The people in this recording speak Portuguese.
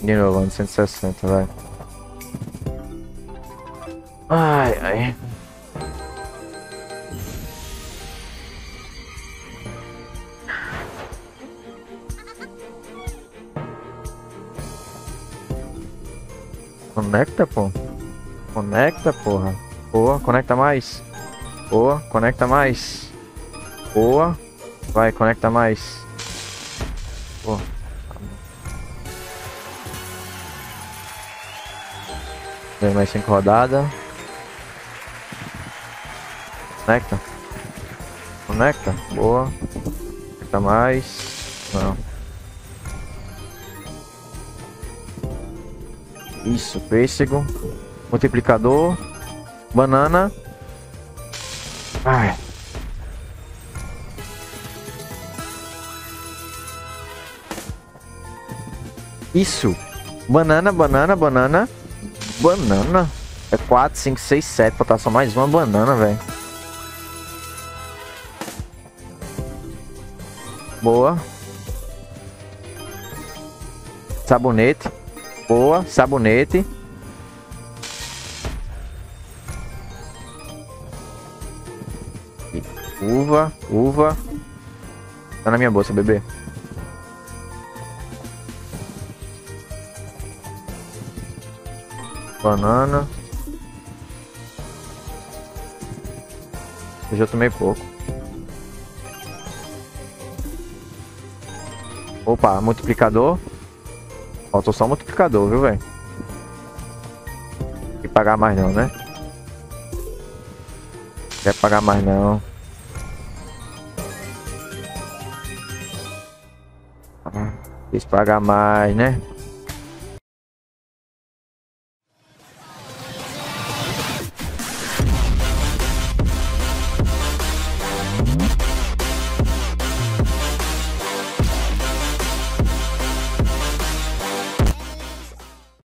De novo, ano 160, vai. Ai, ai. Conecta, pô. Conecta, porra. Boa, conecta mais. Boa, conecta mais. Boa. Vai, conecta mais. Boa. Vem mais 5 rodadas. Conecta. Conecta. Boa. Conecta mais. Não. Isso, pêssego. Multiplicador. Banana. Ai. Isso. Banana, banana, banana. Banana. É 4, 5, 6, 7. Falta só mais uma banana, velho. Boa. Sabonete. Boa. Sabonete. Uva. Uva. Tá na minha bolsa, bebê. Banana. Eu já tomei pouco. Opa, multiplicador. Faltou só o multiplicador, viu, velho? Não quer pagar mais não, né? Não quer pagar mais não. Quis pagar mais, né?